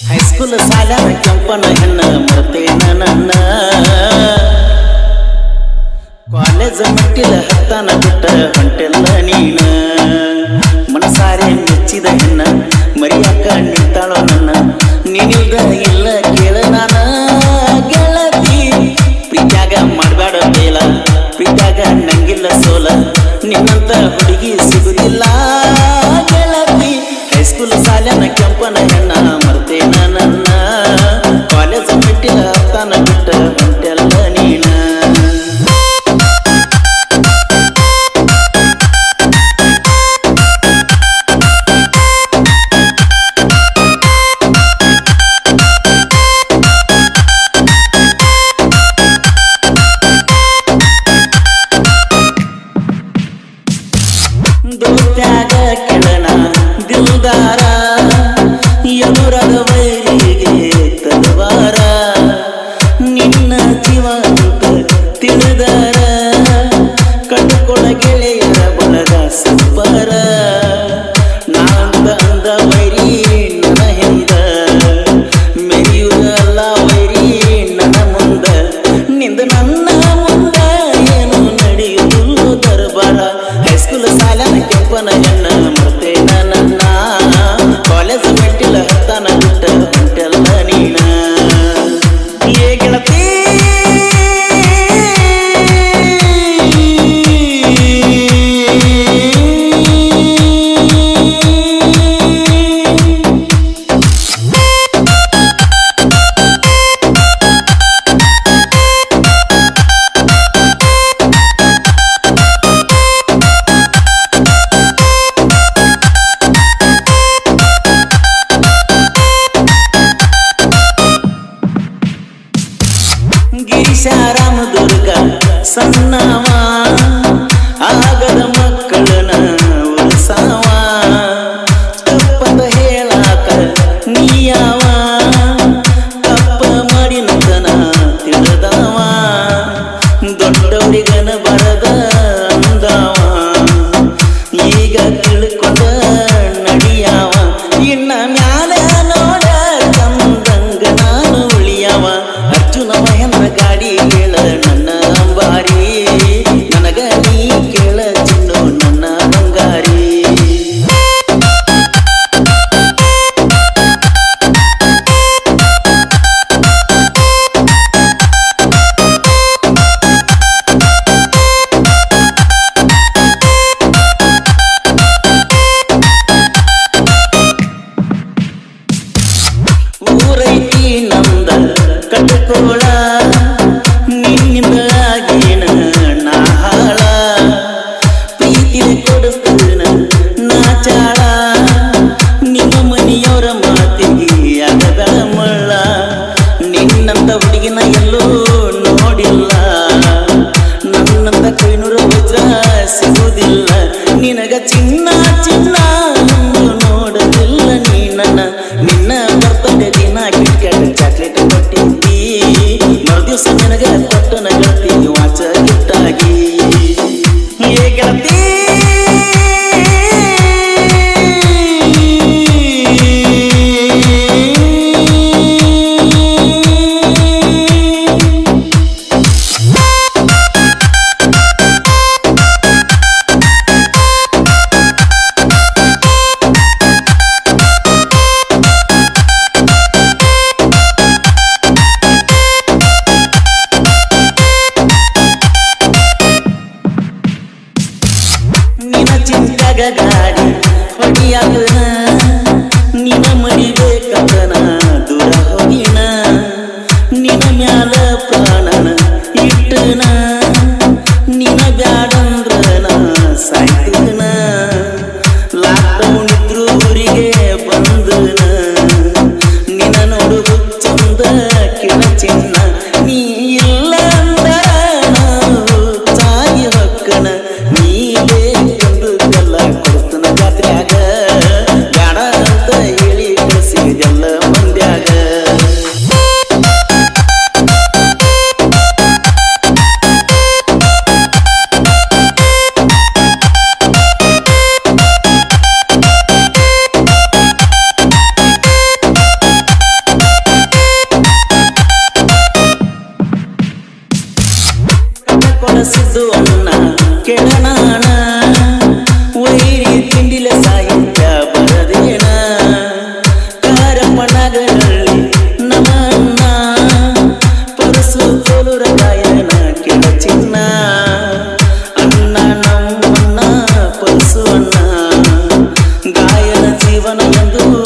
high school ಸಾಲ್ಯಾನ ಕೆಂಪನ ಹೆಣ್ಣ ಮರ್ತೇನ ನನ್ನ college ಮಟ್ಟಿಲ ಹತ್ತಾನ ಬಿಟ್ಟ ಹೊಂಟೆಲ್ಲ ನೀನ ಮನಸಾರೆ ಮೆಚ್ಚಿದ ಹೆಣ್ಣ ಮರಿಯಾಕ ನಿಂತಾಳೋ ನನ್ನ ನೀನಿಲ್ದ ಇಲ್ಲ ಕೇಳ ನಾನ ಗೆಳತಿ ಪ್ರೀತ್ಯಾಗ ಮಾಡ್ಬೇಡ ಬೇಲ ಪ್ರೀತ್ಯಾಗ ನಂಗಿಲ್ಲ ಸೋಲ ನಿನ್ನಂತ ಹುಡುಗಿ ಸಿಗುದಿಲ್ಲ ಗೆಳತಿ ಹೈಸ್ಕೂಲ್ ಸಾಲ್ಯಾನ ಕೆಂಪನ ಹೆಣ್ಣ ಮರ್ತೇನ ನನ್ನ ಕಾಲೇಜ್ ಮಟ್ಟಿಲ ಹತ್ತಾನ ಬಿಟ್ಟ ಹೊಂಟೆಲ್ಲ ನೀನ ದೋತ್ಯಾಗ ಕೆಳನ ದಿಲ್ದಾರ ಎದುರದ ವೈರಿಗೆ ತಲವಾರ ನಿನ್ನ ಜೀವಂತ ತಿಳಿದಾರ ಕಟ್ಟುಕೊಳ ಗೆಳೆಯರ ಬಳಗ ಸಪ್ಪರ ನಾಂದ ಅಂದ ವೈರಿ ನನ್ನ ಹಿಂದ ಮೆರಿಯುವುದಲ್ಲ ವೈರಿ ನನ್ನ ಮುಂದ ನಿಂದ ನನ್ನ ಮುಂದ ಏನು ನಡೆಯುವುದು ದರ್ಬಾರ ಹೈಸ್ಕೂಲ್ ಸಾಲ್ಯಾನ ಕೆಂಪನ ಹೆಣ್ಣ ಮರ್ತೇನ ನನ್ನ ಕಾಲೇಜ್ ಮೆಟ್ಟಿಲ ಹತ್ತಾನ ಬಿಟ್ಟ ಹೊಂಟೆಲ್ಲ ನೀನ ಏ ಗೆಳತಿ ಗಿರಿಶಾರಾಮ ದುರ್ಗ ಸಣ್ಣವ ಆಗದ ಮಕ್ಕಳನ ಉಳಿಸಾವ ತಪ್ಪದ ಹೇಳಾಕ ನೀಯವ ತಪ್ಪ ಮಾಡಿನತನ ತಿಳಿದವ ದೊಡ್ಡವರಿಗನ ಬರದ ಅಂದವ ಈಗ ತಿಳ್ಕೊಂಡ ನಡಿಯವ ಇನ್ನ ಮ್ಯಾಲ ನೋಡ ಚಂದಂಗ ನಾನು ಉಳಿಯವ ಅರ್ಜುನ ಮಹೇಂದ್ರ ಗಾಡಿ ಕೇಳ ನನ್ನ ಅಂಬಾರಿ ನನಗ ನೀ ಕೇಳ ಚಿನ್ನು ನನ್ನ ಬಂಗಾರಿ ಊರೈತಿ ನಂದ ಕಟ್ಟಕೋಳ ನಿನ್ನಿಂದಾಗೇನ ನಾ ಹಾಳ ಪ್ರೀತಿಯ ಕೊಡಿಸ್ತೇನ ನಾ ಚಾಳ ನಿಮ್ಮ ಮನೆಯವರ ಮಾತಿಗೆ ಆಗದ ಮಳ್ಳ ನಿನ್ನಂತ ಹುಡುಗಿನ ಎಲ್ಲೂ ನೋಡಿಲ್ಲ ನನ್ನಂತ ಕೈನೂರ ವಜ್ರ ಸಿಗುವುದಿಲ್ಲ ನಿನಗ ಚಿನ್ನ ಚಿನ್ನ ನೋಡಲಿಲ್ಲ ನೀ ನನ್ನ ನಿನ್ನ ಬರ್ತಡೆ ದಿನ ಕಿಟ್ಕ್ಯಾಟ್ ಚಾಕ್ಲೇಟ್ ಕೊಟ್ಟಿದ್ದಿ ಮರುದಿವ್ಸ ನಿನಗ ಕೊಟ್ಟನ ಗೆಳತಿ ವಾಚ ಗಿಫ್ಟಾಗಿ ಏ ಗೆಳತಿ ಸಿದ್ದು ಅನ್ನ ಕೆಳನಾಣ ವೈರಿ ತಿಂಡಿಲ ಸಾಹಿತ್ಯ ಬರದೇನ ಕಾರಪ್ಪನಗರಳ್ಳಿ ನಮನ್ನ ಪರಸು ಕೋಲೂರ ಗಾಯನ ಕೆಳ ಚಿನ್ನ ಅನ್ನ ನಮ್ಮನ್ನ ಪರಸು ಅನ್ನ ಗಾಯನ ಜೀವನ ಎಂದು